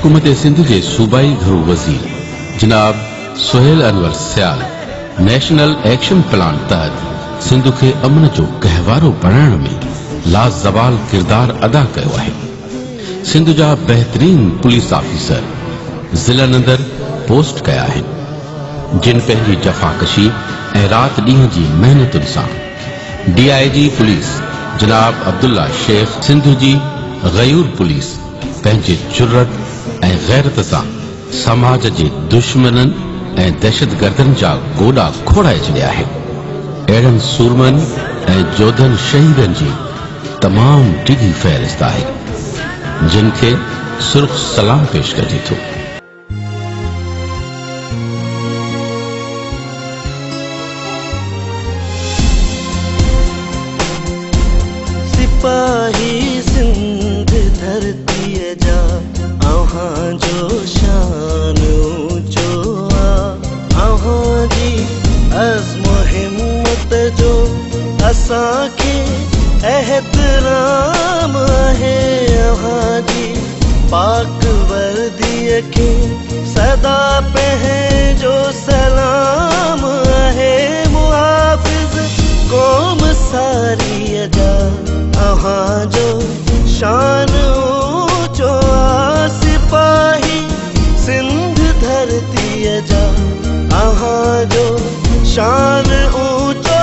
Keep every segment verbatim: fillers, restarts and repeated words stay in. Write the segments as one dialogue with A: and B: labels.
A: हुकूमत सिंध के सूबाई घरू वजीर जनाब Suhail Anwar Sial national action plan तहत सिंध के अमन जो गहवारो बनाने में लाजवाल किरदार अदा किया है। सिंध जा बेहतरीन पुलिस ऑफिसर जिला अंदर पोस्ट किया है जिन पंहिंजी जफ़ाकशी ऐं रात ॾींहं जी मेहनतुनि सां डी आई जी पुलिस जनाब अब्दुल्ला शेख सिंध जी गयूर पुलिस पंहिंजे जुर्रत ऐं गैरत सां समाज जे दुश्मननि ऐं दहशतगर्दनि जा गोॾा खोड़ाए छॾिया है। अहिड़नि सूरमनि ऐं जोधनि शहीदनि जी तमाम डिघी फ़हरिस्त आहे जिन खे सुर्ख सलाम पेश कजे थो।
B: सिपाही सिंध धरती जा अहां जो शान ऊंचो अहां जी अज़्म हिम्मत जो असां के एहतराम है। अहां जी पाक वर्दी के सदा पंहिंजो सलाम है। मुहाफ़िज़ कौम सारी जा अहां जो शान ऊंचो सिपाही सिंध धरती जा अहां जो शान ऊंचो।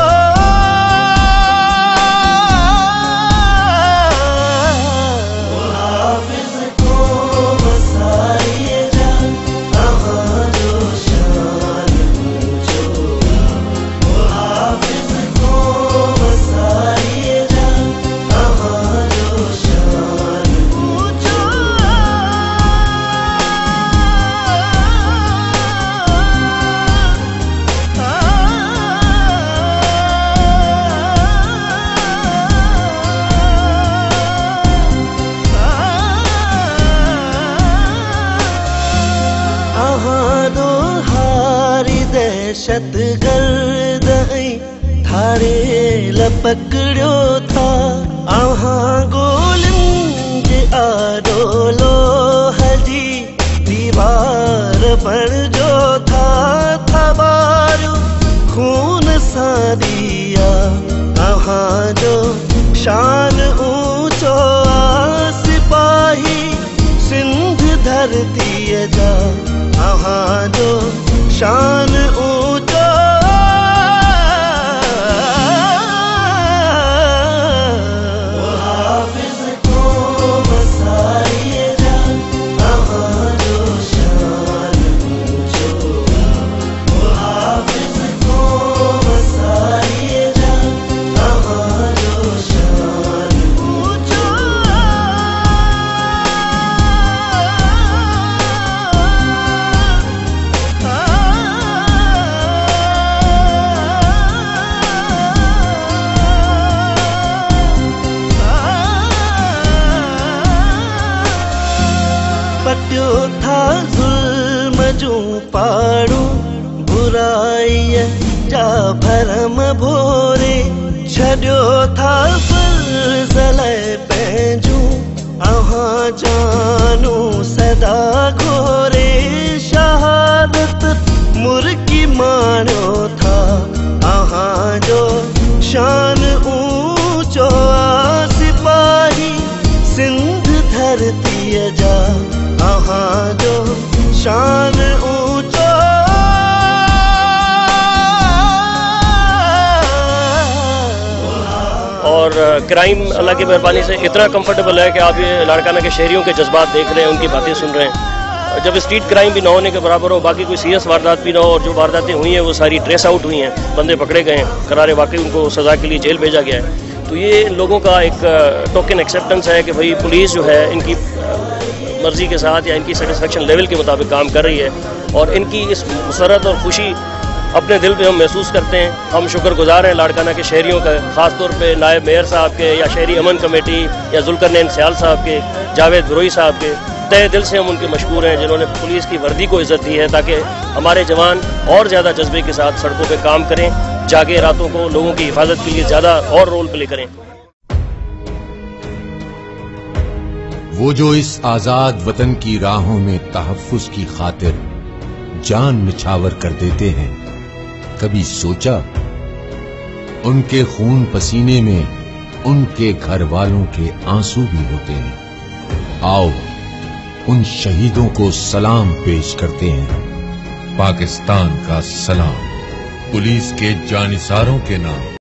B: मुहाफ़िज़ कौम सारी जा अहां जो शान ऊंचो। मुहाफ़िज़ कौम सारी जा अहां जो शान ऊंचो। अहां दो हारी दहशत गर्द थारे लपकड़ो था। अहां गोलिन जे आडो लोह जी दीवार बण जो था। थबारू खून सा दिया अहां जो शान ऊंचो सिपाही सिंध धरती जा अहां जो शान ऊंचो। मुहाफ़िज़ कौम सारी जा अहां जो शान ऊंचो। मुहाफ़िज़ कौम सारी जा अहां जो शान ऊंचो। पटियो था जुल्म जो पाड़ू बुराई जा भरम भोरे छड़ियो था फर्ज़ पंहिंजू अहां जानू सदा घोरे। शहादत मुर्गी माणो था अहां जो शान ऊंचो सिपाही सिंध धरती जा अहां जो शान ऊंचो।
C: और क्राइम अल्लाह की मेहरबानी से इतना कंफर्टेबल है कि आप ये लाड़काना के शहरियों के जज्बात देख रहे हैं, उनकी बातें सुन रहे हैं। जब स्ट्रीट क्राइम भी ना होने के बराबर हो, बाकी कोई सीरियस वारदात भी ना हो, और जो वारदातें हुई हैं वो सारी ट्रेस आउट हुई हैं, बंदे पकड़े गए हैं, करारे वाकई उनको सज़ा के लिए जेल भेजा गया है, तो ये इन लोगों का एक टोकन एक्सेप्टेंस है कि भाई पुलिस जो है इनकी मर्जी के साथ या इनकी सेटिस्फेक्शन लेवल के मुताबिक काम कर रही है। और इनकी इस मसरत और खुशी अपने दिल पे हम महसूस करते हैं। हम शुक्रगुजार हैं लाड़काना के शहरियों का, ख़ास तौर पे नायब मेयर साहब के या शहरी अमन कमेटी या जुल्करनैन सियाल साहब के, जावेद बरोई साहब के। तहे दिल से हम उनके मशकूर हैं जिन्होंने पुलिस की वर्दी को इज़्ज़त दी है ताकि हमारे जवान और ज़्यादा जज्बे के साथ सड़कों पर काम करें, जागे रातों को लोगों की हिफाजत के लिए ज़्यादा और रोल प्ले करें।
D: वो जो इस आजाद वतन की राहों में तहफ्फुज की खातिर जान निछावर कर देते हैं, कभी सोचा उनके खून पसीने में उनके घर वालों के आंसू भी होते हैं। आओ उन शहीदों को सलाम पेश करते हैं। पाकिस्तान का सलाम, पुलिस के जानिसारों के नाम।